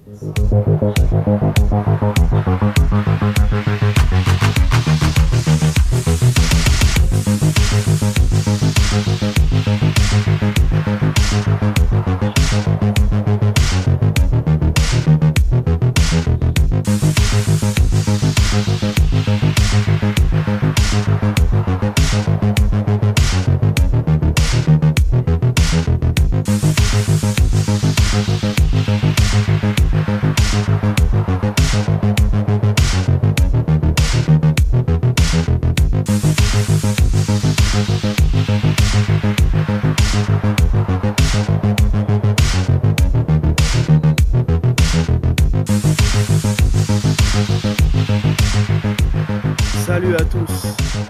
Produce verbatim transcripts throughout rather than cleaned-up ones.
Salut à tous.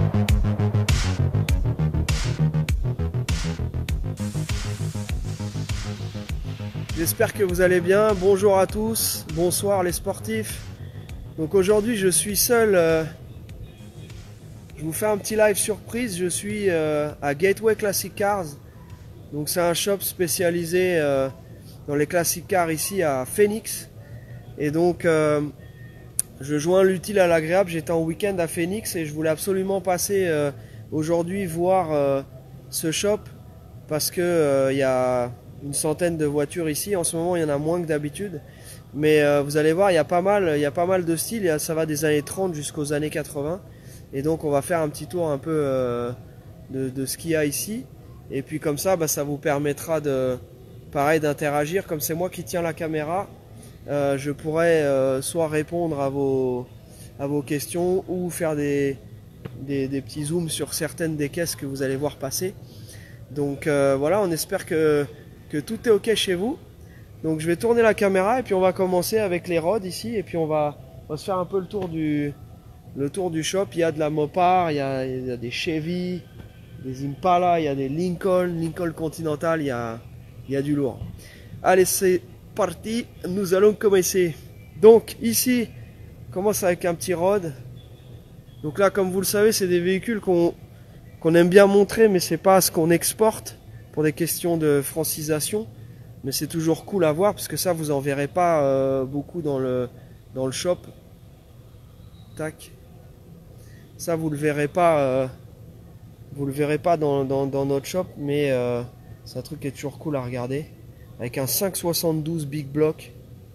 J'espère que vous allez bien. Bonjour à tous, bonsoir les sportifs. Donc aujourd'hui je suis seul. Euh, je vous fais un petit live surprise. Je suis euh, à Gateway Classic Cars. Donc c'est un shop spécialisé euh, dans les classic cars ici à Phoenix. Et donc euh, je joins l'utile à l'agréable. J'étais en week-end à Phoenix et je voulais absolument passer euh, aujourd'hui voir euh, ce shop parce que euh, il y a une centaine de voitures ici. En ce moment, il y en a moins que d'habitude. Mais euh, vous allez voir, il y a pas mal, il y a pas mal de styles. Ça va des années trente jusqu'aux années quatre-vingts. Et donc, on va faire un petit tour un peu euh, de, de ce qu'il y a ici. Et puis comme ça, bah, ça vous permettra de, pareil, d'interagir. Comme c'est moi qui tiens la caméra, euh, je pourrais euh, soit répondre à vos, à vos questions ou faire des, des, des petits zooms sur certaines des caisses que vous allez voir passer. Donc euh, voilà, on espère que que tout est ok chez vous. Donc je vais tourner la caméra et puis on va commencer avec les rods ici et puis on va, on va se faire un peu le tour du le tour du shop. Il y a de la Mopar, il y a, il y a des Chevy, des Impala, il y a des Lincoln, Lincoln Continental, il y a, il y a du lourd. Allez, c'est parti, nous allons commencer. Donc ici, on commence avec un petit rod. Donc là, comme vous le savez, c'est des véhicules qu'on qu'on aime bien montrer, mais c'est pas ce qu'on exporte pour des questions de francisation, mais c'est toujours cool à voir parce que ça vous en verrez pas euh, beaucoup dans le dans le shop. Tac, ça vous le verrez pas, euh, vous le verrez pas dans, dans, dans notre shop, mais euh, c'est un truc qui est toujours cool à regarder avec un cinq soixante-douze Big Block,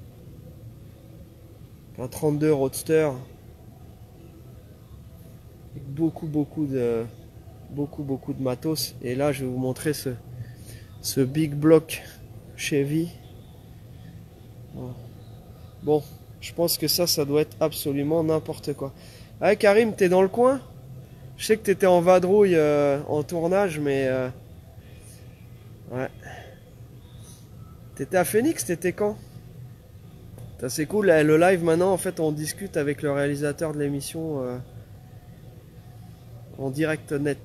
un trente-deux Roadster, avec beaucoup beaucoup de beaucoup beaucoup de matos. Et là je vais vous montrer ce ce Big Block Chevy. Bon, je pense que ça, ça doit être absolument n'importe quoi. Ah Karim, t'es dans le coin? Je sais que t'étais en vadrouille euh, en tournage, mais euh, ouais. T'étais à Phoenix, t'étais quand? C'est cool, le live maintenant, en fait, on discute avec le réalisateur de l'émission euh, en direct net.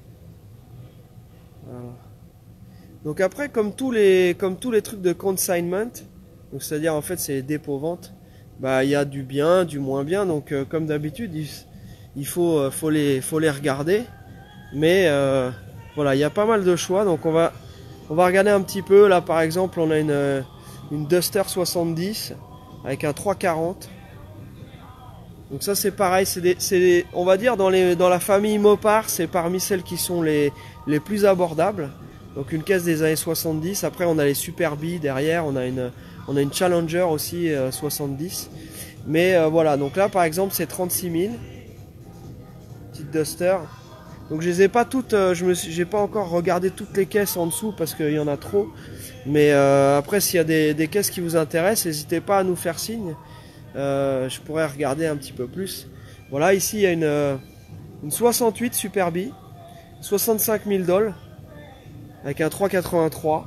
Voilà. Donc après, comme tous les, comme tous les trucs de consignment, donc c'est-à-dire en fait c'est les dépôts-ventes, bah il y a du bien, du moins bien. Donc euh, comme d'habitude, il, il faut, euh, faut les, faut les regarder. Mais euh, voilà, il y a pas mal de choix. Donc on va, on va regarder un petit peu. Là par exemple, on a une, une Duster soixante-dix avec un trois quarante. Donc ça c'est pareil, c'est des, c'est des, on va dire dans les, dans la famille Mopar, c'est parmi celles qui sont les, les plus abordables. Donc une caisse des années soixante-dix. Après on a les Super B derrière, on a une, on a une Challenger aussi euh, soixante-dix. Mais euh, voilà, donc là par exemple c'est trente-six mille. Petite Duster. Donc je les ai pas toutes, euh, je me suis, j'ai pas encore regardé toutes les caisses en dessous parce qu'il y en a trop. Mais euh, après s'il y a des, des caisses qui vous intéressent, n'hésitez pas à nous faire signe. Euh, je pourrais regarder un petit peu plus. Voilà, ici il y a une, euh, une soixante-huit Super B. soixante-cinq mille dollars. Avec un trois quatre-vingt-trois.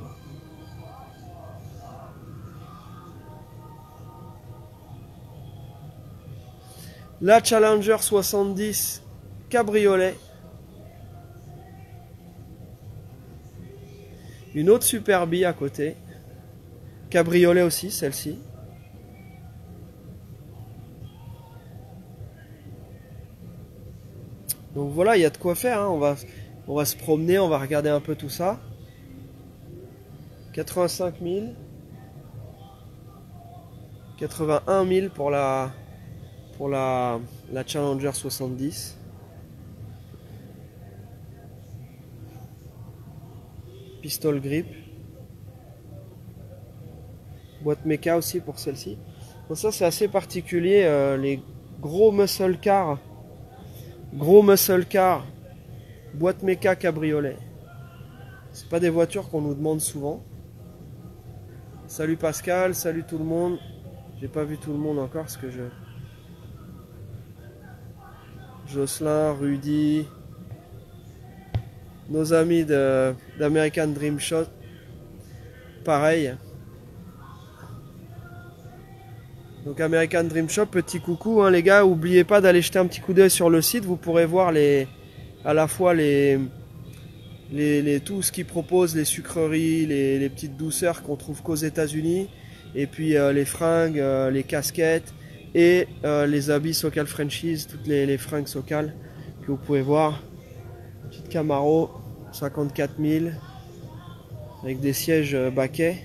La Challenger soixante-dix cabriolet. Une autre Super B à côté. Cabriolet aussi, celle-ci. Donc voilà, il y a de quoi faire. Hein. On va, on va se promener, on va regarder un peu tout ça. quatre-vingt-cinq mille. quatre-vingt-un mille pour la pour la, la Challenger soixante-dix. Pistol grip. Boîte méca aussi pour celle-ci. Donc ça c'est assez particulier, euh, les gros muscle car, gros muscle car, boîte méca cabriolet. C'est pas des voitures qu'on nous demande souvent. Salut Pascal, salut tout le monde. J'ai pas vu tout le monde encore parce que je... Jocelyn, Rudy, nos amis d'American Dream Shop, pareil. Donc American Dream Shop, petit coucou hein, les gars, n'oubliez pas d'aller jeter un petit coup d'œil sur le site, vous pourrez voir les, à la fois les, les, les tout ce qu'ils proposent, les sucreries, les, les petites douceurs qu'on trouve qu'aux États-Unis, et puis euh, les fringues, euh, les casquettes et euh, les habits Socal Franchise, toutes les, les fringues Socal que vous pouvez voir. Petite Camaro, cinquante-quatre mille, avec des sièges euh, baquets.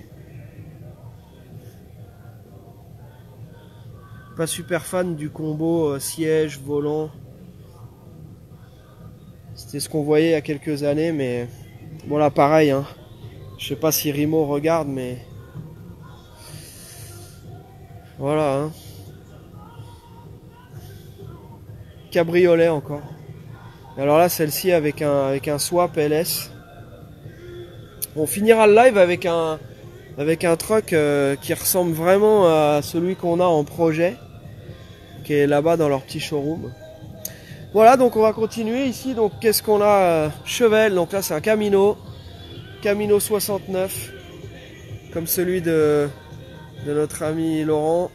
Pas super fan du combo euh, siège, volant. C'était ce qu'on voyait il y a quelques années, mais bon là pareil. Hein. Je sais pas si Rimo regarde, mais voilà. Hein. Cabriolet encore. Alors là, celle-ci avec un avec un swap L S. On finira le live avec un avec un truck euh, qui ressemble vraiment à celui qu'on a en projet, qui est là-bas dans leur petit showroom. Voilà, donc on va continuer ici. Donc qu'est-ce qu'on a? euh, Chevelle, donc là c'est un Camino, Camino soixante-neuf, comme celui de, de notre ami Laurent.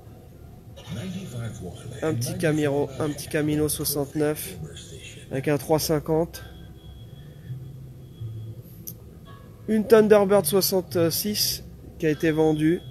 Un petit Camino, un petit Camino soixante-neuf avec un trois cent cinquante. Une Thunderbird soixante-six qui a été vendue,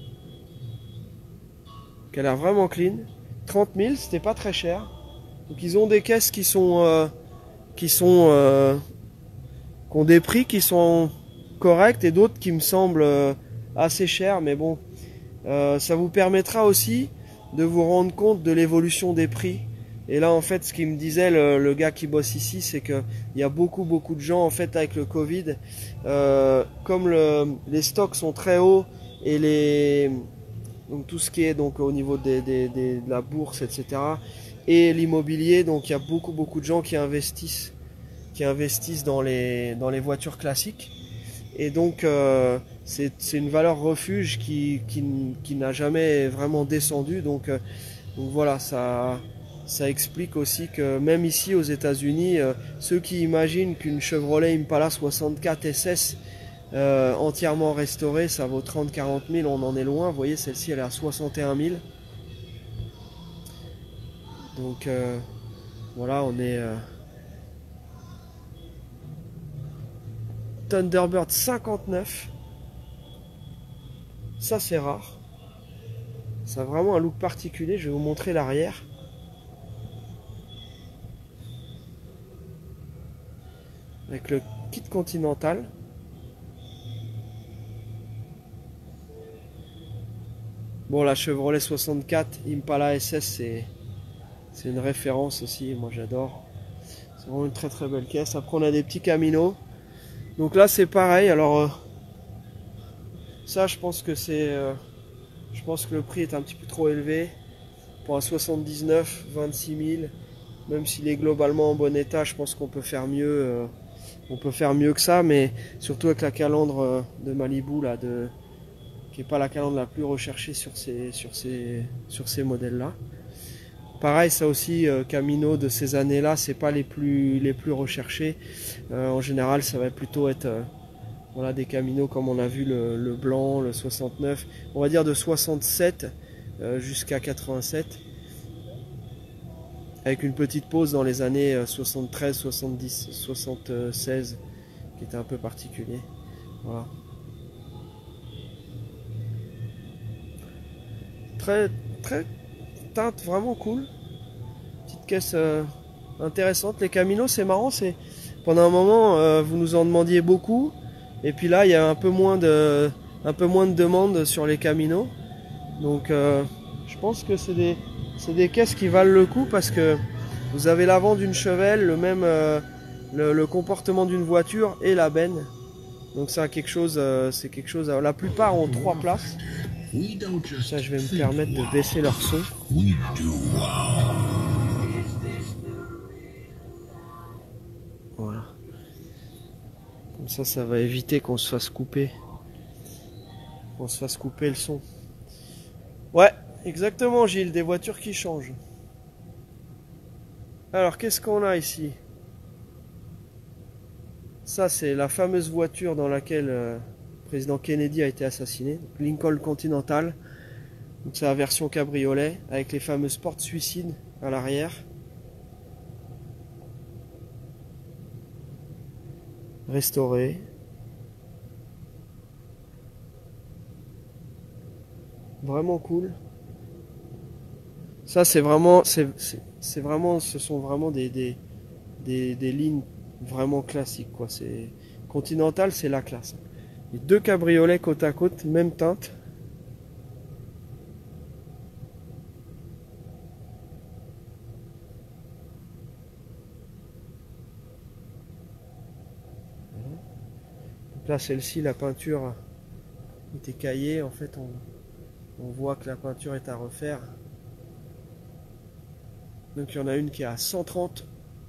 qui a l'air vraiment clean. trente mille, c'était pas très cher. Donc ils ont des caisses qui sont euh, qui sont euh, qui ont des prix qui sont corrects et d'autres qui me semblent euh, assez chers, mais bon, euh, ça vous permettra aussi de vous rendre compte de l'évolution des prix. Et là en fait ce qu'il me disait le, le gars qui bosse ici, c'est que il y a beaucoup beaucoup de gens en fait avec le Covid, euh, comme le, les stocks sont très hauts et les donc tout ce qui est donc au niveau des, des, des, de la bourse, et cetera et l'immobilier, donc il y a beaucoup beaucoup de gens qui investissent qui investissent dans les dans les voitures classiques, et donc euh, c'est c'est une valeur refuge qui qui, qui n'a jamais vraiment descendu, donc euh, donc voilà, ça ça explique aussi que même ici aux États-Unis, euh, ceux qui imaginent qu'une Chevrolet Impala soixante-quatre S S euh, entièrement restaurée ça vaut trente à quarante mille, on en est loin. Vous voyez, celle-ci elle est à soixante et un mille. Donc euh, voilà, on est euh, Thunderbird cinquante-neuf. Ça c'est rare. Ça a vraiment un look particulier. Je vais vous montrer l'arrière. Avec le kit Continental. Bon, la Chevrolet soixante-quatre Impala S S, c'est c'est une référence aussi. Moi j'adore. C'est vraiment une très très belle caisse. Après on a des petits Camino. Donc là c'est pareil. Alors euh, ça je pense que c'est euh, je pense que le prix est un petit peu trop élevé pour un soixante-dix-neuf, vingt-six mille. Même s'il est globalement en bon état, je pense qu'on peut faire mieux. Euh, on peut faire mieux que ça, mais surtout avec la calandre euh, de Malibu là, de qui est pas la calandre la plus recherchée sur ces sur ces sur ces modèles là. Pareil, ça aussi, euh, Camino de ces années-là, c'est pas les plus les plus recherchés. Euh, en général, ça va plutôt être euh, voilà, des Camino comme on a vu le, le blanc, le soixante-neuf, on va dire de soixante-sept euh, jusqu'à quatre-vingt-sept, avec une petite pause dans les années euh, soixante-treize, soixante-dix, soixante-seize, qui était un peu particulier. Voilà. Très très teinte vraiment cool, petite caisse euh, intéressante. Les Camino c'est marrant, c'est pendant un moment euh, vous nous en demandiez beaucoup, et puis là il y a un peu moins de un peu moins de demandes sur les Camino, Donc euh, je pense que c'est des, c'est des caisses qui valent le coup parce que vous avez l'avant d'une Chevelle, le même euh, le, le comportement d'une voiture et la benne. Donc c'est quelque chose, euh, c'est quelque chose. La plupart ont trois places. Ça, je vais me permettre de baisser leur son. Voilà. Comme ça, ça va éviter qu'on se fasse couper, qu'on se fasse couper le son. Ouais, exactement, Gilles, des voitures qui changent. Alors, qu'est-ce qu'on a ici? Ça, c'est la fameuse voiture dans laquelle euh, le président Kennedy a été assassiné, Lincoln Continental. Donc, c'est la version cabriolet avec les fameuses portes suicides à l'arrière. Restaurée. Vraiment cool. Ça, c'est vraiment, c'est, c'est vraiment, ce sont vraiment des, des, des, des lignes vraiment classiques, quoi. C'est Continental, c'est la classe. Les deux cabriolets côte à côte, même teinte. Donc là, celle-ci, la peinture était caillée. En fait, on, on voit que la peinture est à refaire. Donc il y en a une qui est à cent trente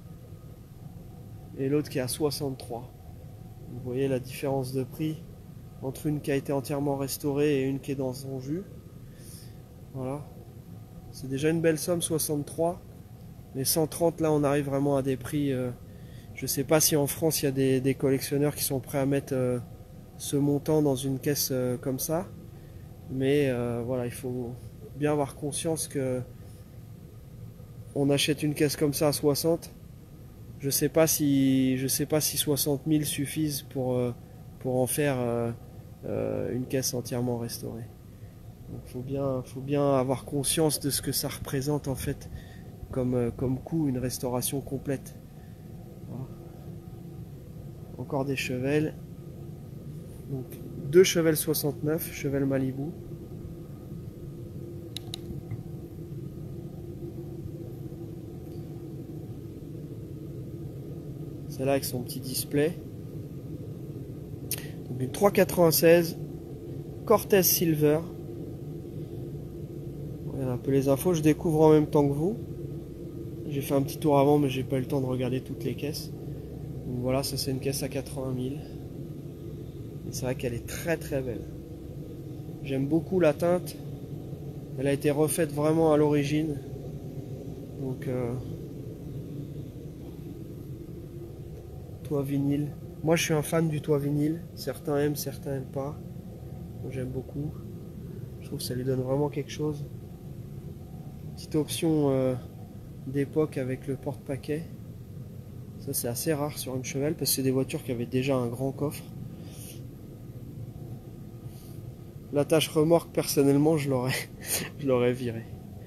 et l'autre qui est à soixante-trois. Vous voyez la différence de prix entre une qui a été entièrement restaurée et une qui est dans son jus. Voilà. C'est déjà une belle somme, soixante-trois. Les cent trente, là, on arrive vraiment à des prix... Euh, je sais pas si en France, il y a des, des collectionneurs qui sont prêts à mettre euh, ce montant dans une caisse euh, comme ça. Mais euh, voilà, il faut bien avoir conscience que on achète une caisse comme ça à soixante. Je sais pas si je sais pas si soixante mille suffisent pour euh, pour en faire euh, euh, une caisse entièrement restaurée. Donc faut bien faut bien avoir conscience de ce que ça représente en fait comme euh, comme coût une restauration complète. Voilà. Encore des Chevelles. Donc deux Chevelles soixante-neuf, Chevelle Malibu. Celle-là avec son petit display. Donc une trois cent quatre-vingt-seize Cortez Silver. Voilà un peu les infos, je découvre en même temps que vous. J'ai fait un petit tour avant mais j'ai pas eu le temps de regarder toutes les caisses. Donc voilà, ça c'est une caisse à quatre-vingt mille. Et c'est vrai qu'elle est très très belle. J'aime beaucoup la teinte. Elle a été refaite vraiment à l'origine. Donc euh, toit vinyle. Moi je suis un fan du toit vinyle. Certains aiment, certains n'aiment pas. Moi j'aime beaucoup. Je trouve que ça lui donne vraiment quelque chose. Petite option euh, d'époque avec le porte-paquet. Ça c'est assez rare sur une Chevelle parce que c'est des voitures qui avaient déjà un grand coffre. L'attache remorque personnellement je l'aurais je l'aurais viré.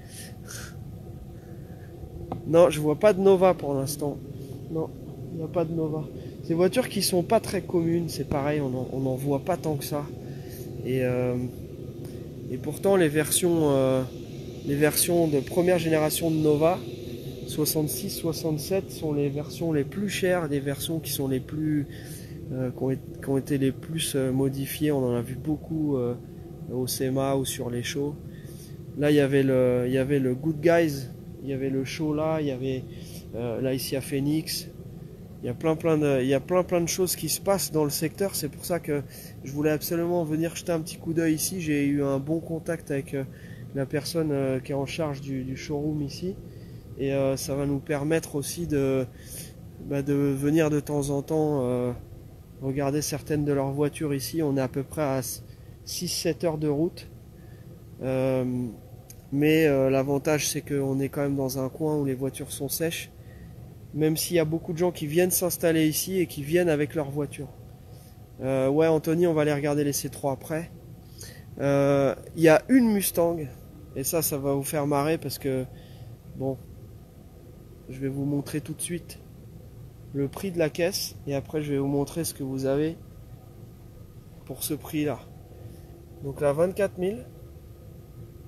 Non, je vois pas de Nova pour l'instant. Non, il n'y a pas de Nova. Ces voitures qui sont pas très communes, c'est pareil, on n'en voit pas tant que ça. Et, euh, et pourtant les versions, euh, les versions de première génération de Nova, soixante-six soixante-sept, sont les versions les plus chères, des versions qui sont les plus, euh, qui, ont, qui ont été les plus euh, modifiées. On en a vu beaucoup euh, au SEMA ou sur les shows. Là il y avait le, il y avait le Good Guys, il y avait le show là, il y avait euh, là ici à Phoenix. Il y a plein plein de, il y a plein plein de choses qui se passent dans le secteur. C'est pour ça que je voulais absolument venir jeter un petit coup d'œil ici. J'ai eu un bon contact avec euh, la personne euh, qui est en charge du, du showroom ici. Et euh, ça va nous permettre aussi de, bah, de venir de temps en temps euh, regarder certaines de leurs voitures ici. On est à peu près à six sept heures de route. Euh, mais euh, l'avantage c'est qu'on est quand même dans un coin où les voitures sont sèches. Même s'il y a beaucoup de gens qui viennent s'installer ici et qui viennent avec leur voiture. Euh, ouais, Anthony, on va aller regarder les C trois après. Euh, il y a une Mustang. Et ça, ça va vous faire marrer parce que... Bon, je vais vous montrer tout de suite le prix de la caisse. Et après, je vais vous montrer ce que vous avez pour ce prix-là. Donc là, vingt-quatre mille.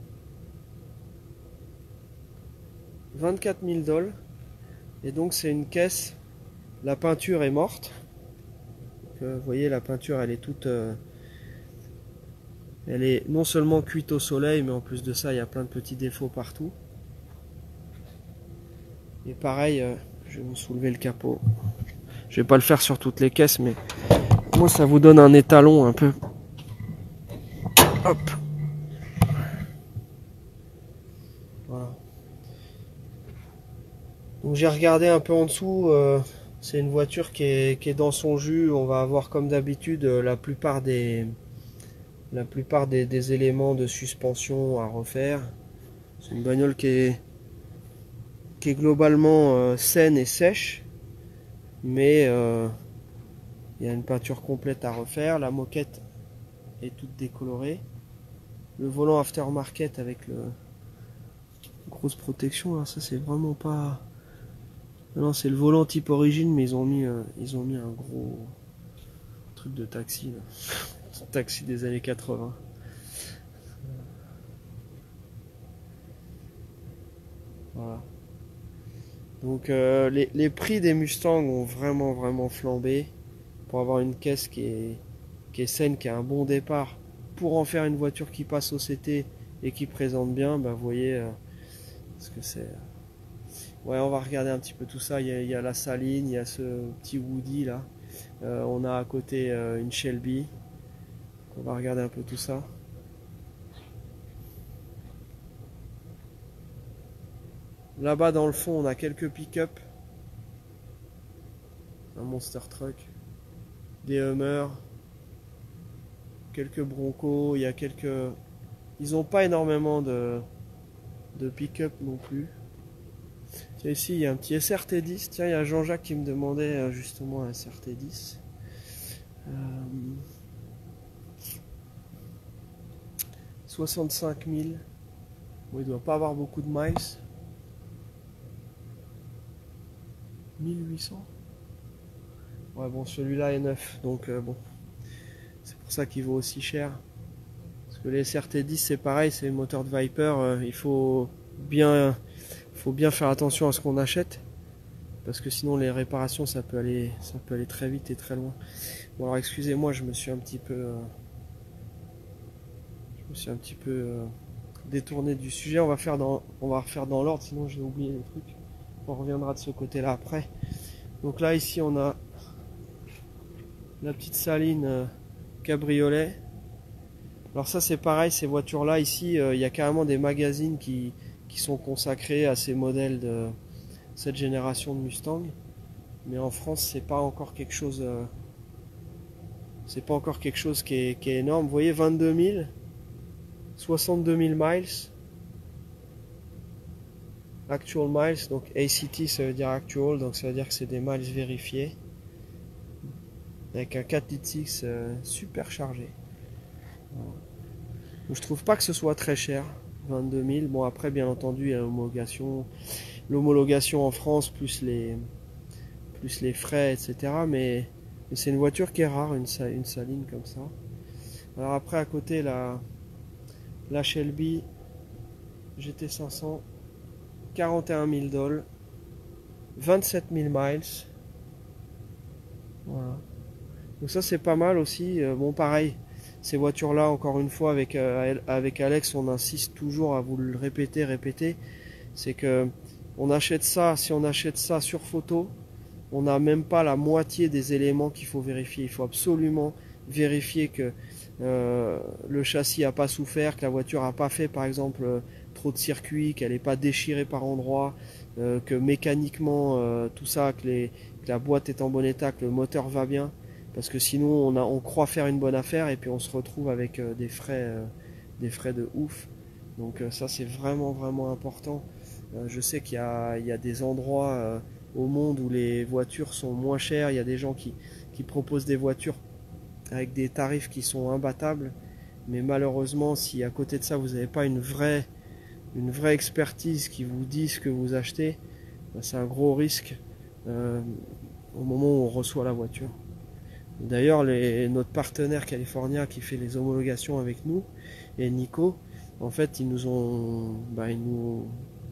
vingt-quatre mille dollars. Et donc c'est une caisse, la peinture est morte. Donc, euh, vous voyez, la peinture elle est toute... Euh, elle est non seulement cuite au soleil, mais en plus de ça, il y a plein de petits défauts partout. Et pareil, euh, je vais vous soulever le capot. Je vais pas le faire sur toutes les caisses, mais moi ça vous donne un étalon un peu. Hop. Voilà. Donc j'ai regardé un peu en dessous. Euh, c'est une voiture qui est, qui est dans son jus. On va avoir comme d'habitude la plupart des la plupart des, des éléments de suspension à refaire. C'est une bagnole qui est qui est globalement euh, saine et sèche, mais euh, il y a une peinture complète à refaire. La moquette est toute décolorée. Le volant aftermarket avec le grosse protection là, ça c'est vraiment pas. Non, c'est le volant type origine, mais ils ont mis euh, ils ont mis un gros truc de taxi là. Taxi des années quatre-vingts. Voilà. Donc euh, les, les prix des Mustangs ont vraiment vraiment flambé. Pour avoir une caisse qui est, qui est saine, qui a un bon départ, pour en faire une voiture qui passe au C T et qui présente bien, bah vous voyez euh, ce que c'est. Ouais, on va regarder un petit peu tout ça. Il y a, il y a la Saline, il y a ce petit Woody là. Euh, on a à côté euh, une Shelby. On va regarder un peu tout ça. Là-bas dans le fond, on a quelques pick-up. Un Monster Truck. Des Hummer. Quelques Broncos. Il y a quelques... Ils n'ont pas énormément de, de pick-up non plus. Tiens, ici, il y a un petit S R T dix. Tiens, il y a Jean-Jacques qui me demandait justement un S R T dix. Euh... soixante-cinq mille. Bon, il doit pas avoir beaucoup de miles. mille huit cents. Ouais, bon, celui-là est neuf, donc euh, bon. C'est pour ça qu'il vaut aussi cher. Parce que les S R T dix, c'est pareil, c'est le moteur de Viper. Euh, il faut bien, faut bien faire attention à ce qu'on achète. Parce que sinon, les réparations, ça peut aller, ça peut aller très vite et très loin. Bon, alors excusez-moi, je me suis un petit peu... Euh, je me suis un petit peu... Euh, détourné du sujet. On va faire dans, on va refaire dans l'ordre, sinon je vais oublier les trucs. On reviendra de ce côté-là après. Donc là, ici, on a la petite Saline euh, cabriolet. Alors ça, c'est pareil, ces voitures-là, ici, euh, il y a carrément des magazines qui, qui sont consacrés à ces modèles de cette génération de Mustang. Mais en France, c'est pas encore quelque chose... Euh, c'est pas encore quelque chose qui est, qui est énorme. Vous voyez, vingt-deux mille, soixante-deux mille miles. Actual miles, donc A C T ça veut dire actual, donc ça veut dire que c'est des miles vérifiés. Avec un quatre litres six euh, super chargé. Voilà. Donc, je trouve pas que ce soit très cher, vingt-deux mille. Bon, après, bien entendu, il y a l'homologation, l'homologation en France, plus les, plus les frais, et cetera. Mais, mais c'est une voiture qui est rare, une, une Saline comme ça. Alors après, à côté, la, la Shelby G T cinq cents. quarante et un mille dollars, vingt-sept mille miles. Voilà. Donc ça c'est pas mal aussi. Bon pareil, ces voitures là encore une fois avec, euh, avec Alex on insiste toujours à vous le répéter, répéter. C'est que on achète ça, si on achète ça sur photo, on n'a même pas la moitié des éléments qu'il faut vérifier. Il faut absolument vérifier que euh, le châssis n'a pas souffert, que la voiture n'a pas fait par exemple euh, trop de circuits, qu'elle n'est pas déchirée par endroits, euh, que mécaniquement euh, tout ça, que, les, que la boîte est en bon état, que le moteur va bien, parce que sinon on, a, on croit faire une bonne affaire et puis on se retrouve avec euh, des frais, euh, des frais de ouf. Donc euh, ça c'est vraiment vraiment important. Euh, je sais qu'il y a, il y a des endroits euh, au monde où les voitures sont moins chères, il y a des gens qui, qui proposent des voitures avec des tarifs qui sont imbattables, mais malheureusement si à côté de ça vous n'avez pas une vraie une vraie expertise qui vous dit ce que vous achetez, ben c'est un gros risque euh, au moment où on reçoit la voiture. D'ailleurs notre partenaire californien qui fait les homologations avec nous et Nico, en fait ils nous ont ben, ils nous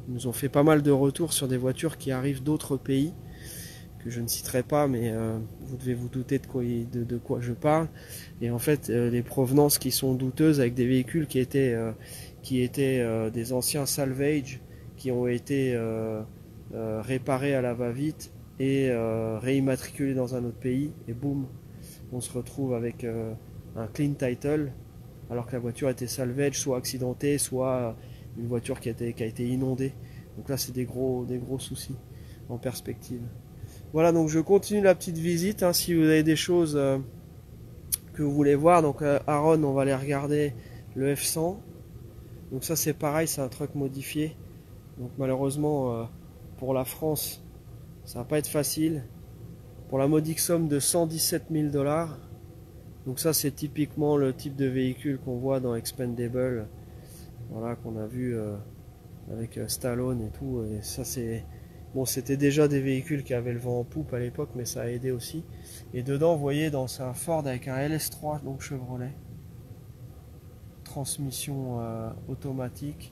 Ils nous ont fait pas mal de retours sur des voitures qui arrivent d'autres pays, que je ne citerai pas, mais euh, vous devez vous douter de quoi, de, de quoi je parle. Et en fait, euh, les provenances qui sont douteuses avec des véhicules qui étaient, euh, qui étaient euh, des anciens salvage, qui ont été euh, euh, réparés à la va-vite et euh, réimmatriculés dans un autre pays, et boum, on se retrouve avec euh, un clean title, alors que la voiture était salvage, soit accidentée, soit une voiture qui a été, qui a été inondée. Donc là, c'est des gros, des gros soucis en perspective. Voilà, donc je continue la petite visite. Hein, si vous avez des choses euh, que vous voulez voir, donc euh, Aaron, on va aller regarder le F cent. Donc ça, c'est pareil, c'est un truck modifié. Donc malheureusement, euh, pour la France, ça va pas être facile. Pour la modique somme de cent dix-sept mille dollars. Donc ça, c'est typiquement le type de véhicule qu'on voit dans Expendable. Voilà, qu'on a vu euh, avec euh, Stallone et tout. Et ça, c'est... Bon, c'était déjà des véhicules qui avaient le vent en poupe à l'époque, mais ça a aidé aussi. Et dedans, vous voyez, dans c'est un Ford avec un L S trois, donc Chevrolet. Transmission euh, automatique.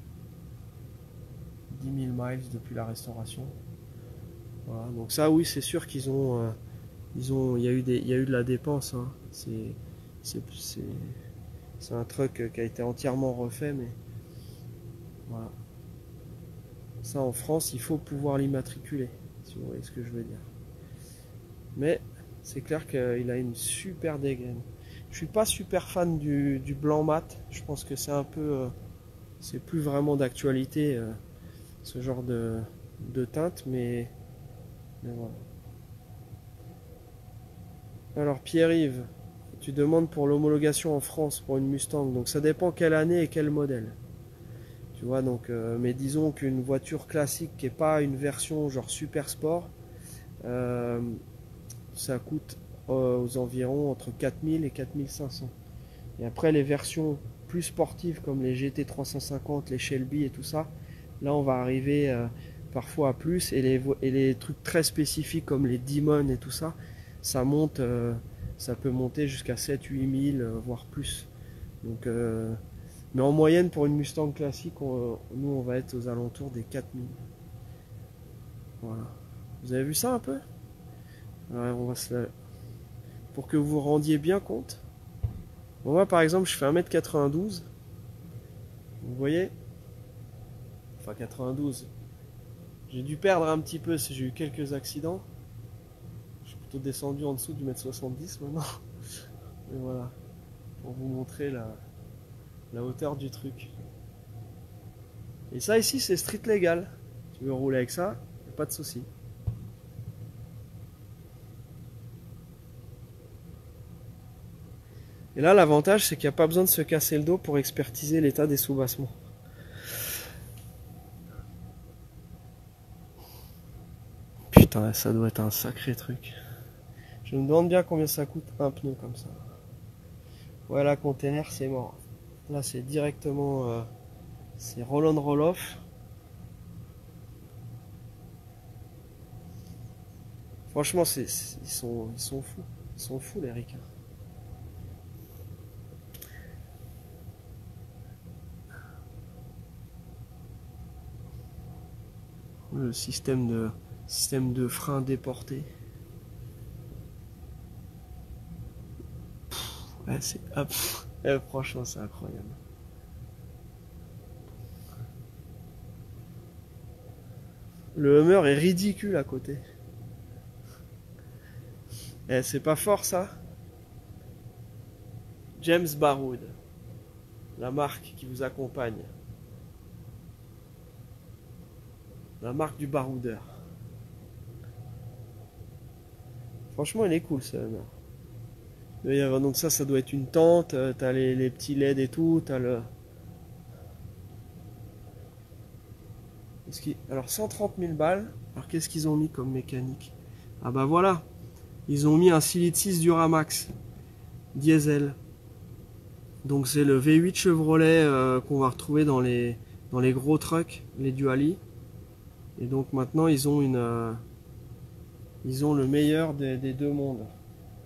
dix mille miles depuis la restauration. Voilà, donc ça, oui, c'est sûr qu'ils ont... Euh, ils ont, il y a eu des, il y a eu de la dépense. Hein. C'est, c'est, c'est, c'est un truck qui a été entièrement refait, mais voilà. Ça, en France, il faut pouvoir l'immatriculer, si vous voyez ce que je veux dire. Mais c'est clair qu'il a une super dégaine. Je suis pas super fan du, du blanc mat. Je pense que c'est un peu, euh, c'est plus vraiment d'actualité euh, ce genre de, de teinte, mais, mais voilà. Alors Pierre-Yves, tu demandes pour l'homologation en France pour une Mustang, donc ça dépend quelle année et quel modèle. Tu vois, donc, euh, mais disons qu'une voiture classique qui n'est pas une version genre super sport, euh, ça coûte euh, aux environs entre quatre mille et quatre mille cinq cents. Et après les versions plus sportives comme les G T trois cent cinquante, les Shelby et tout ça, là on va arriver euh, parfois à plus, et les, et les trucs très spécifiques comme les Demon et tout ça, ça monte, euh, ça peut monter jusqu'à sept huit mille, euh, voire plus. Donc, euh, mais en moyenne, pour une Mustang classique, on, nous on va être aux alentours des quatre mille. Voilà. Vous avez vu ça un peu? Ouais, on va se la... Pour que vous vous rendiez bien compte. Bon, moi par exemple, je fais un mètre quatre-vingt-douze. Vous voyez? Enfin quatre-vingt-douze. J'ai dû perdre un petit peu si j'ai eu quelques accidents. Je suis plutôt descendu en dessous du mètre soixante-dix maintenant. Mais voilà. Pour vous montrer la, la hauteur du truc. Et ça ici c'est street légal. Tu veux rouler avec ça, pas de souci. Et là l'avantage c'est qu'il n'y a pas besoin de se casser le dos pour expertiser l'état des sous-bassements. Putain, ça doit être un sacré truc. Je me demande bien combien ça coûte un pneu comme ça. Voilà, container c'est mort. Là c'est directement... Euh, c'est roll-on roll-off. Franchement, c'est, c'est, ils, sont, ils sont fous. Ils sont fous les ricains. Le système de, système de frein déporté. Ouais, c'est... Ah, eh, franchement, c'est incroyable. Le Hummer est ridicule à côté. Eh, c'est pas fort ça? James Baroud, la marque qui vous accompagne. La marque du baroudeur. Franchement, il est cool ce Hummer. Donc ça, ça doit être une tente. T'as les, les petits L E D et tout. T'as le... Alors cent trente mille balles. Alors qu'est-ce qu'ils ont mis comme mécanique? Ah bah voilà. Ils ont mis un six litres six Duramax diesel. Donc c'est le V huit Chevrolet euh, qu'on va retrouver dans les, dans les gros trucks, les Duali. Et donc maintenant ils ont une... Euh, ils ont le meilleur des, des deux mondes.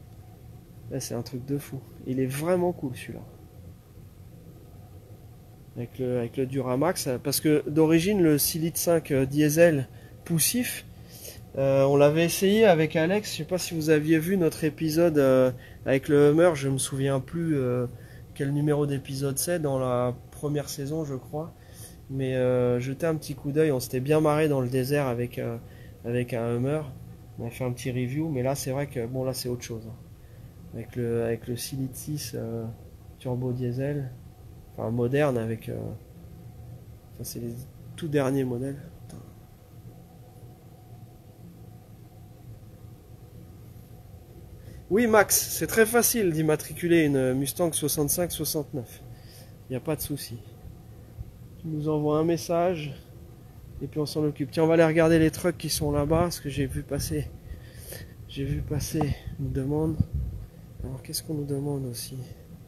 Là c'est un truc de fou. Il est vraiment cool celui-là. avec le, avec le Duramax, parce que d'origine le six litres cinq diesel poussif, euh, on l'avait essayé avec Alex. Je sais pas si vous aviez vu notre épisode euh, avec le Hummer, je me souviens plus euh, quel numéro d'épisode c'est, dans la première saison je crois, mais euh, jetez un petit coup d'œil, on s'était bien marré dans le désert avec, euh, avec un Hummer, on a fait un petit review, mais là c'est vrai que bon là c'est autre chose, hein. Avec le, avec le six litres six euh, turbo diesel, enfin moderne avec... Euh, enfin c'est les tout derniers modèles. Putain. Oui Max, c'est très facile d'immatriculer une Mustang soixante-cinq soixante-neuf. Il n'y a pas de souci. Tu nous envoies un message et puis on s'en occupe. Tiens, on va aller regarder les trucks qui sont là-bas, parce que j'ai vu passer... J'ai vu passer une demande. Alors qu'est-ce qu'on nous demande aussi?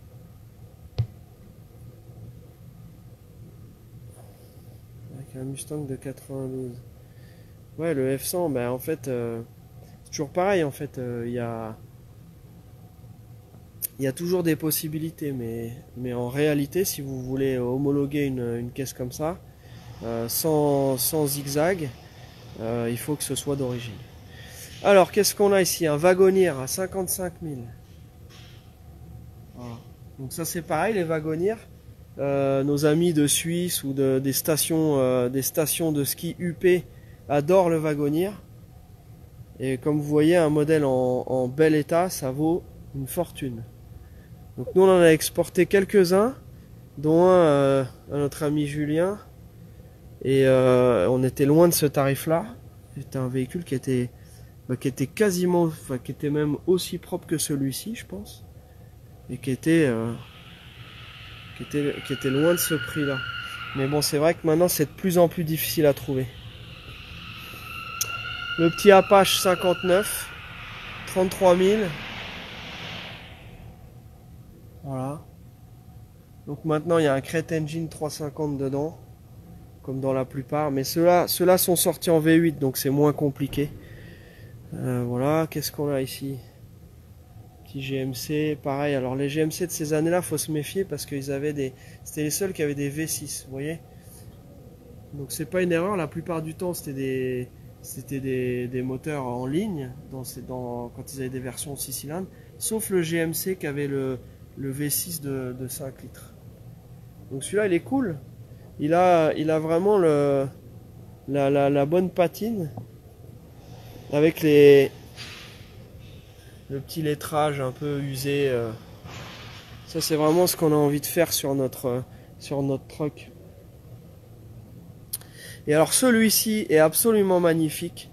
Avec un Mustang de quatre-vingt-douze. Ouais, le F cent, ben en fait, euh, c'est toujours pareil. En fait, il euh, y a, il y a toujours des possibilités, mais, mais en réalité, si vous voulez homologuer une, une caisse comme ça, euh, sans, sans zigzag, euh, il faut que ce soit d'origine. Alors, qu'est-ce qu'on a ici? Un wagonnier à cinquante-cinq mille. Voilà. Donc ça, c'est pareil, les wagonniers. Euh, nos amis de Suisse ou de, des, stations, euh, des stations de ski U P adorent le wagonnier. Et comme vous voyez, un modèle en, en bel état, ça vaut une fortune. Donc nous, on en a exporté quelques-uns, dont un euh, à notre ami Julien. Et euh, on était loin de ce tarif-là. C'était un véhicule qui était, bah, qui était quasiment, enfin, qui était même aussi propre que celui-ci, je pense. Et qui était, euh, qui était, qui était loin de ce prix-là. Mais bon, c'est vrai que maintenant, c'est de plus en plus difficile à trouver. Le petit Apache cinquante-neuf, trente-trois mille. Voilà. Donc maintenant, il y a un Crate Engine trois cent cinquante dedans, comme dans la plupart. Mais ceux-là ceux-là sont sortis en V huit, donc c'est moins compliqué. Euh, voilà, qu'est-ce qu'on a ici? Petit G M C, pareil. Alors les G M C de ces années-là, faut se méfier parce qu'ils avaient des, c'était les seuls qui avaient des V six, vous voyez. Donc c'est pas une erreur. La plupart du temps, c'était des, c'était des, des moteurs en ligne dans, dans, quand ils avaient des versions six cylindres, sauf le G M C qui avait le, le V six de, de cinq litres. Donc celui-là, il est cool. Il a, il a vraiment le, la, la, la bonne patine avec les, le petit lettrage un peu usé. Euh. Ça, c'est vraiment ce qu'on a envie de faire sur notre, sur notre truck. Et alors, celui-ci est absolument magnifique.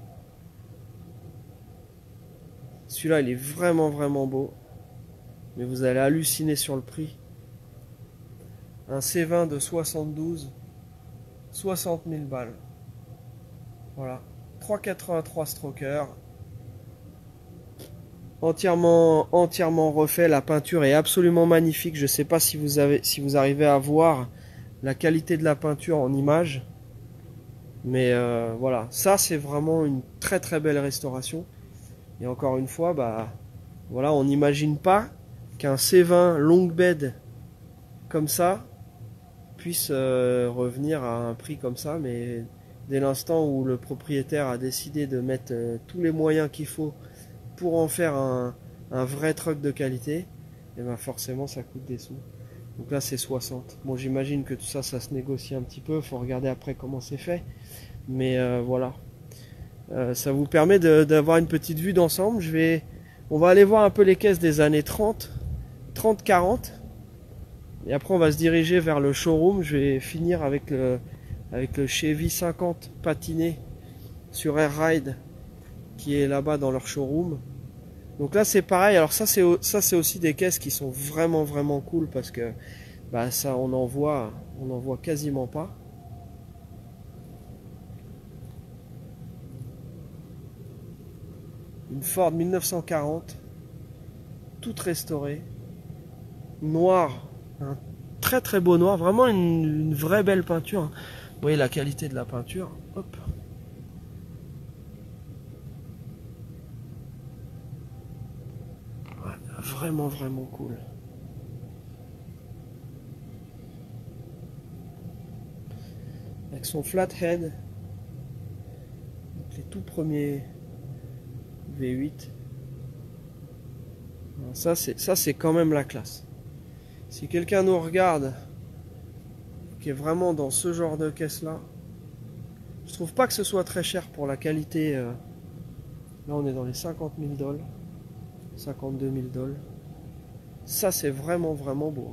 Celui-là, il est vraiment, vraiment beau. Mais vous allez halluciner sur le prix. Un C vingt de soixante-douze, soixante mille balles. Voilà. trois quatre-vingt-trois stroker. Entièrement, entièrement refait. La peinture est absolument magnifique. Je ne sais pas si vous avez, si vous arrivez à voir la qualité de la peinture en image. Mais euh, voilà. Ça, c'est vraiment une très très belle restauration. Et encore une fois, bah, voilà, on n'imagine pas qu'un C vingt long bed comme ça puisse euh, revenir à un prix comme ça, mais dès l'instant où le propriétaire a décidé de mettre euh, tous les moyens qu'il faut pour en faire un, un vrai truck de qualité, et ben forcément ça coûte des sous. Donc là c'est soixante. Bon, j'imagine que tout ça, ça se négocie un petit peu, faut regarder après comment c'est fait, mais euh, voilà. Euh, ça vous permet d'avoir une petite vue d'ensemble. Je vais, on va aller voir un peu les caisses des années trente, trente quarante. Et après, on va se diriger vers le showroom. Je vais finir avec le, avec le Chevy cinquante patiné sur Air Ride qui est là-bas dans leur showroom. Donc là, c'est pareil. Alors ça, c'est ça, c'est aussi des caisses qui sont vraiment, vraiment cool parce que bah, ça, on en voit, on en voit quasiment pas. Une Ford mille neuf cent quarante, toute restaurée, noir. Un très très beau noir, vraiment une, une vraie belle peinture. Vous voyez la qualité de la peinture. Hop. Ouais, vraiment, vraiment, vraiment cool. avec son flathead. Donc les tout premiers V huit. Ça c'est ça c'est quand même la classe. Si quelqu'un nous regarde qui est vraiment dans ce genre de caisse là, je trouve pas que ce soit très cher pour la qualité. euh, Là on est dans les cinquante mille dollars, cinquante-deux mille dollars. Ça c'est vraiment vraiment beau.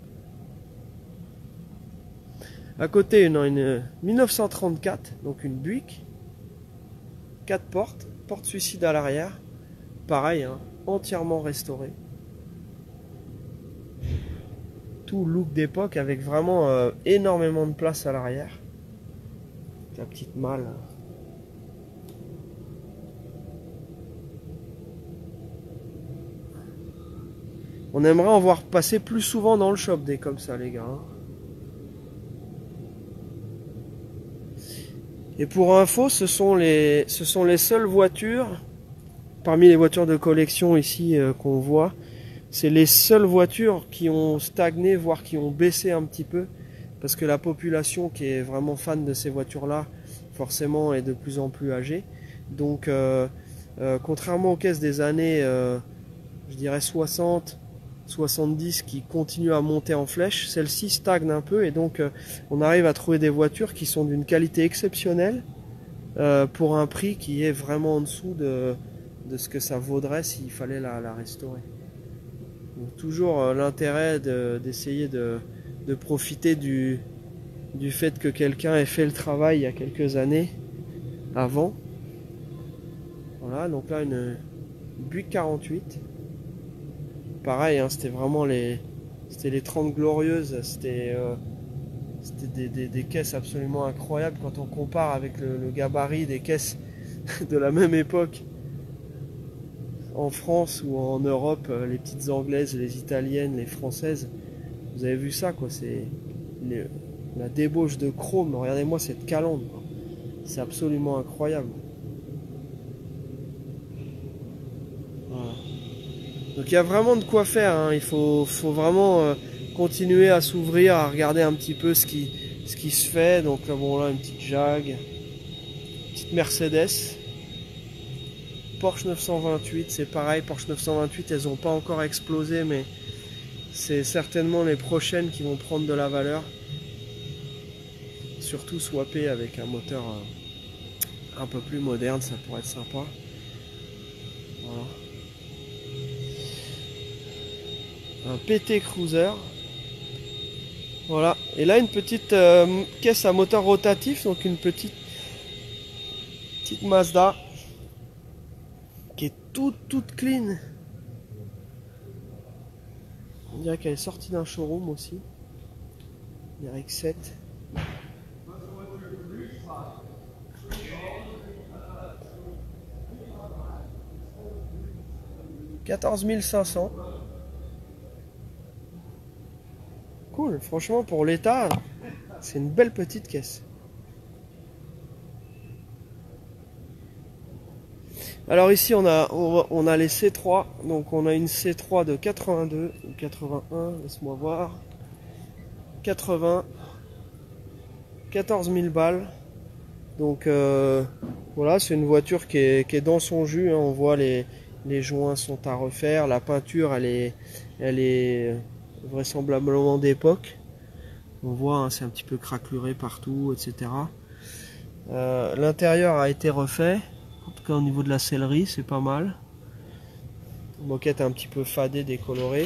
À côté on a une mille neuf cent trente-quatre, donc une Buick, quatre portes, porte suicide à l'arrière, pareil, hein, entièrement restauré. Tout look d'époque avec vraiment euh, énormément de place à l'arrière. La petite malle. On aimerait en voir passer plus souvent dans le shop des comme ça les gars. Et pour info, ce sont les, ce sont les seules voitures, parmi les voitures de collection ici euh, qu'on voit, c'est les seules voitures qui ont stagné, voire qui ont baissé un petit peu, parce que la population qui est vraiment fan de ces voitures-là, forcément est de plus en plus âgée. Donc, euh, euh, contrairement aux caisses des années, euh, je dirais soixante, soixante-dix qui continuent à monter en flèche, celle-ci stagne un peu et donc euh, on arrive à trouver des voitures qui sont d'une qualité exceptionnelle euh, pour un prix qui est vraiment en dessous de, de ce que ça vaudrait s'il fallait la, la restaurer. Donc toujours euh, l'intérêt d'essayer de, de, de profiter du, du fait que quelqu'un ait fait le travail il y a quelques années avant. Voilà, donc là une Buick quarante-huit. Pareil, hein, c'était vraiment les, c'était les trente glorieuses, c'était euh, des, des, des caisses absolument incroyables quand on compare avec le, le gabarit des caisses de la même époque en France ou en Europe, les petites anglaises, les italiennes, les françaises. Vous avez vu ça quoi, c'est la débauche de chrome. Regardez-moi cette calandre, c'est absolument incroyable. Voilà. Donc il y a vraiment de quoi faire, hein. Il faut, faut vraiment euh, continuer à s'ouvrir, à regarder un petit peu ce qui, ce qui se fait. Donc là, bon, là une petite Jag, une petite Mercedes, Porsche neuf cent vingt-huit, c'est pareil, Porsche neuf cent vingt-huit, elles n'ont pas encore explosé, mais c'est certainement les prochaines qui vont prendre de la valeur. Surtout swappé avec un moteur euh, un peu plus moderne, ça pourrait être sympa. Voilà. Un P T Cruiser. Voilà. Et là une petite euh, caisse à moteur rotatif, donc une petite petite Mazda qui est toute toute clean. On dirait qu'elle est sortie d'un showroom aussi. R X sept. quatorze mille cinq cents. Cool, franchement pour l'état, c'est une belle petite caisse. Alors ici on a on a les C trois, donc on a une C trois de quatre-vingt-deux ou quatre-vingt-un, laisse-moi voir. quatre-vingts, quatorze mille balles. Donc euh, voilà, c'est une voiture qui est, qui est dans son jus, hein. On voit les, les joints sont à refaire, la peinture elle est elle est vraisemblablement d'époque. On voit, hein, c'est un petit peu craqueluré partout, et cetera. Euh, L'intérieur a été refait. En tout cas au niveau de la sellerie, c'est pas mal. Moquette un petit peu fadée, décolorée.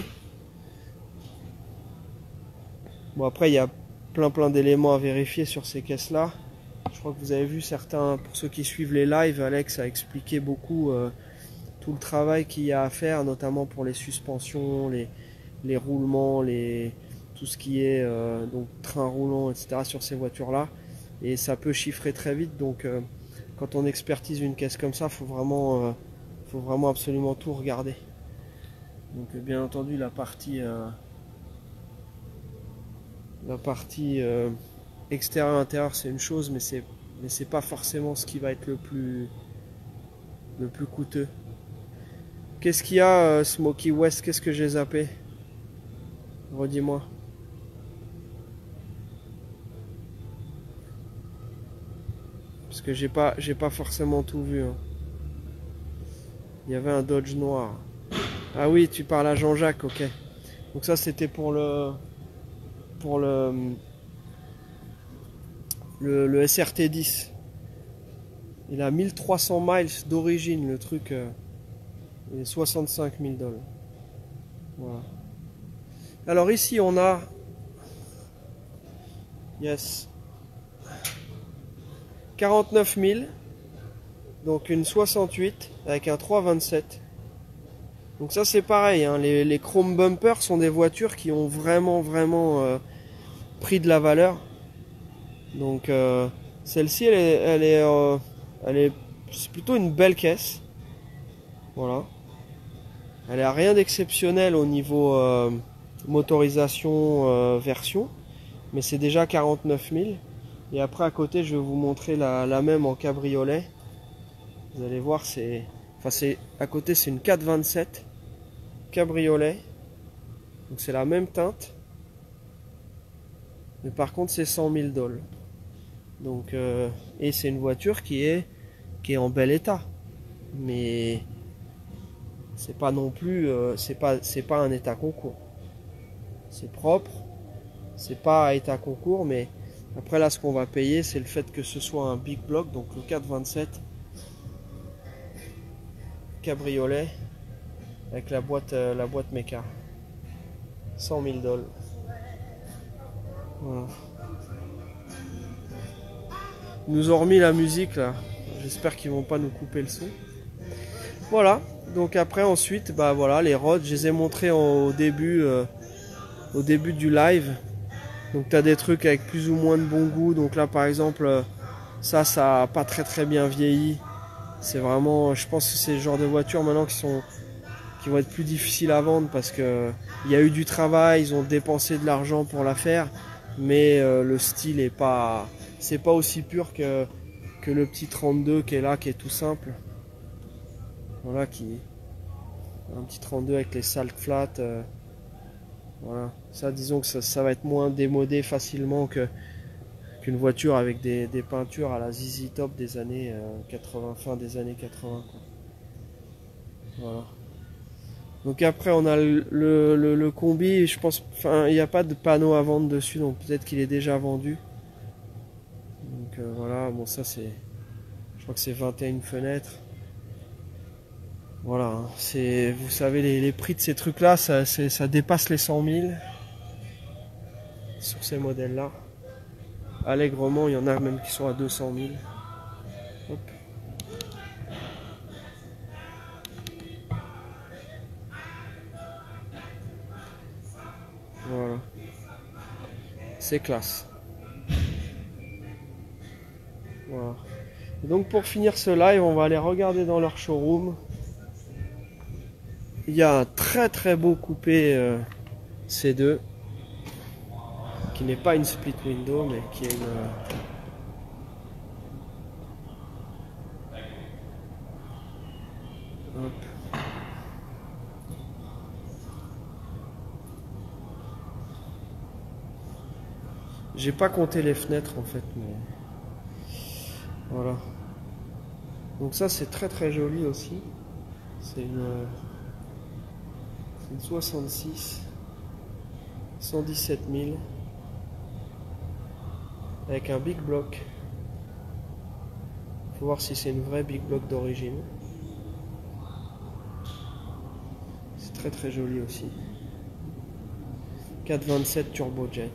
Bon après il y a plein plein d'éléments à vérifier sur ces caisses là. Je crois que vous avez vu certains, pour ceux qui suivent les lives, Alex a expliqué beaucoup euh, tout le travail qu'il y a à faire, notamment pour les suspensions, les, les roulements, les, tout ce qui est euh, donc train roulant, et cetera sur ces voitures là. Et ça peut chiffrer très vite, donc euh, quand on expertise une caisse comme ça, faut vraiment, euh, faut vraiment absolument tout regarder. Donc bien entendu la partie, euh, la partie euh, extérieur intérieur c'est une chose, mais c'est mais c'est pas forcément ce qui va être le plus le plus coûteux. Qu'est-ce qu'il y a euh, Smoky West? Qu'est-ce que j'ai zappé? Redis-moi. parce que j'ai pas, j'ai pas forcément tout vu. Hein. Il y avait un Dodge noir. Ah oui, tu parles à Jean-Jacques, ok. Donc ça c'était pour le pour le le, le S R T dix. Il a mille trois cents miles d'origine, le truc. Euh, il est soixante-cinq mille dollars. Voilà. Alors ici on a yes quarante-neuf mille, donc une soixante-huit avec un trois vingt-sept. Donc ça c'est pareil, hein, les, les chrome bumpers sont des voitures qui ont vraiment vraiment euh, pris de la valeur. Donc euh, celle-ci elle est, elle est, euh, elle est c'est plutôt une belle caisse. Voilà. Elle a rien d'exceptionnel au niveau euh, motorisation euh, version, mais c'est déjà quarante-neuf mille. Et après à côté je vais vous montrer la, la même en cabriolet. Vous allez voir, c'est, enfin c'est à côté c'est une quatre vingt-sept cabriolet, donc c'est la même teinte, mais par contre c'est cent mille dollars. Donc euh, et c'est une voiture qui est qui est en bel état, mais c'est pas non plus euh, c'est pas c'est pas un état concours. C'est propre, c'est pas à état concours, mais après là ce qu'on va payer c'est le fait que ce soit un big block, donc le quatre vingt-sept cabriolet avec la boîte euh, la boîte méca, cent mille dollars. Voilà. Ils nous ont remis la musique là, j'espère qu'ils vont pas nous couper le son. Voilà, donc après ensuite bah voilà, les rods je les ai montrés au début euh, au début du live. Donc tu as des trucs avec plus ou moins de bon goût, donc là par exemple euh, ça ça a pas très très bien vieilli. C'est vraiment, je pense que c'est le genre de voitures maintenant qui sont qui vont être plus difficiles à vendre parce que il y a eu du travail, ils ont dépensé de l'argent pour la faire, mais euh, le style est pas, c'est pas aussi pur que que le petit trente-deux qui est là, qui est tout simple. Voilà, qui un petit trente-deux avec les salt flats. Euh, voilà, ça disons que ça, ça va être moins démodé facilement que qu'une voiture avec des, des peintures à la Z Z Top des années euh, quatre-vingts, fin des années quatre-vingts quoi. Voilà. Donc après on a le, le, le, le combi, je pense, enfin il n'y a pas de panneau à vendre dessus, donc peut-être qu'il est déjà vendu. Donc euh, voilà, bon ça c'est, je crois que c'est vingt et une fenêtres. Voilà, hein, c'est, vous savez les, les prix de ces trucs là, ça, ça dépasse les cent mille sur ces modèles là. Allègrement, il y en a même qui sont à deux cent mille. Hop. Voilà. C'est classe. Voilà. Et donc pour finir ce live, on va aller regarder dans leur showroom. Il y a un très très beau coupé euh, C deux. Qui n'est pas une split window, mais qui est une... Hop. J'ai pas compté les fenêtres en fait, mais voilà. Donc ça c'est très très joli aussi. C'est une, une soixante-six, cent dix-sept mille. Avec un big block. Faut voir si c'est une vraie big block d'origine. C'est très très joli aussi. quatre vingt-sept turbojet.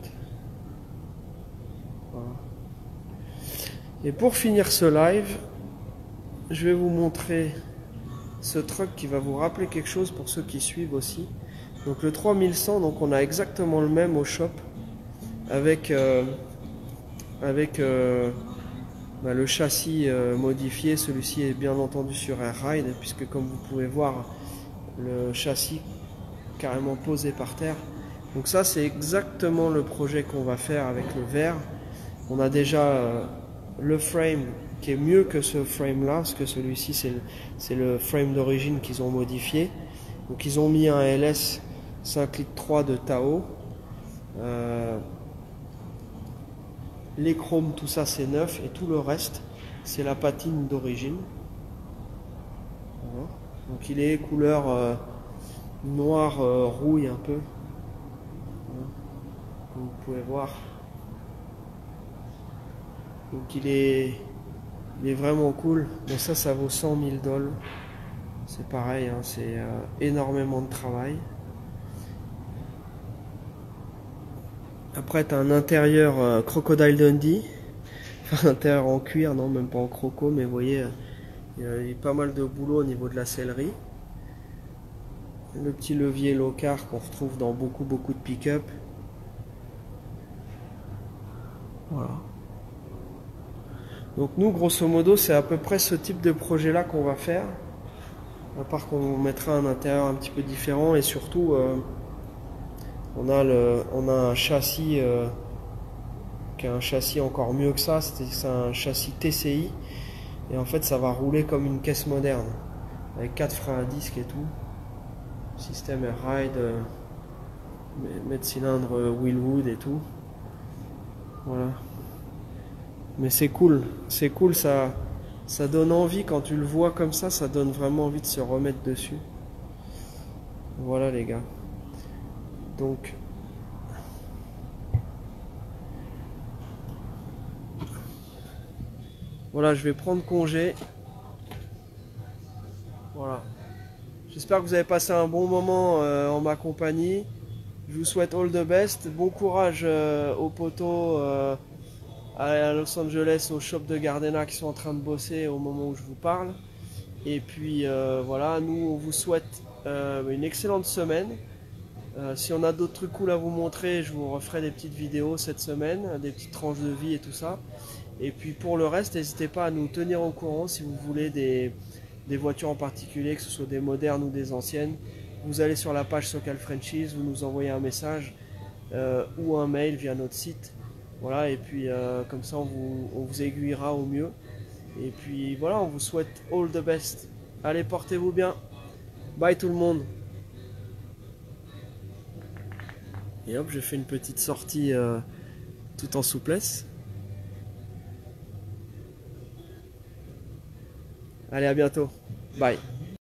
Voilà. Et pour finir ce live, je vais vous montrer ce truck qui va vous rappeler quelque chose pour ceux qui suivent aussi. Donc le trois mille cent, donc on a exactement le même au shop avec euh, avec euh, bah, le châssis euh, modifié. Celui-ci est bien entendu sur Air Ride, puisque comme vous pouvez voir le châssis carrément posé par terre. Donc ça c'est exactement le projet qu'on va faire avec le vert. On a déjà euh, le frame qui est mieux que ce frame là, parce que celui-ci c'est le, c'est le frame d'origine qu'ils ont modifié. Donc ils ont mis un L S cinq litres trois de Tao. Euh, les chromes, tout ça c'est neuf, et tout le reste c'est la patine d'origine. Voilà. Donc il est couleur euh, noir euh, rouille un peu. Voilà. Comme vous pouvez voir. Donc il est, il est vraiment cool. Donc ça, ça vaut cent mille dollars. C'est pareil, hein, c'est euh, énormément de travail. Après, tu as un intérieur euh, Crocodile Dundee. Enfin, un intérieur en cuir, non, même pas en croco, mais vous voyez, il y a eu pas mal de boulot au niveau de la sellerie. Le petit levier low-car qu'on retrouve dans beaucoup, beaucoup de pick-up. Voilà. Donc nous, grosso modo, c'est à peu près ce type de projet-là qu'on va faire. À part qu'on mettra un intérieur un petit peu différent et surtout... Euh, On a, le, on a un châssis euh, qui est un châssis encore mieux que ça, c'est un châssis T C I et en fait ça va rouler comme une caisse moderne avec quatre freins à disque et tout, système air ride, euh, mètre cylindre Willwood et tout, voilà. Mais c'est cool, c'est cool, ça, ça donne envie quand tu le vois comme ça, ça donne vraiment envie de se remettre dessus. Voilà les gars. Donc voilà, je vais prendre congé. Voilà. J'espère que vous avez passé un bon moment euh, en ma compagnie. Je vous souhaite all the best. Bon courage euh, aux poteaux euh, à Los Angeles, au shop de Gardena qui sont en train de bosser au moment où je vous parle. Et puis euh, voilà, nous on vous souhaite euh, une excellente semaine. Euh, si on a d'autres trucs cool à vous montrer, je vous referai des petites vidéos cette semaine, des petites tranches de vie et tout ça. Et puis pour le reste, n'hésitez pas à nous tenir au courant si vous voulez des, des voitures en particulier, que ce soit des modernes ou des anciennes. Vous allez sur la page Socal Franchise, vous nous envoyez un message euh, ou un mail via notre site. Voilà, et puis euh, comme ça on vous, on vous aiguillera au mieux. Et puis voilà, on vous souhaite all the best. Allez, portez-vous bien. Bye tout le monde. Et hop, je fais une petite sortie euh, tout en souplesse. Allez, à bientôt. Bye.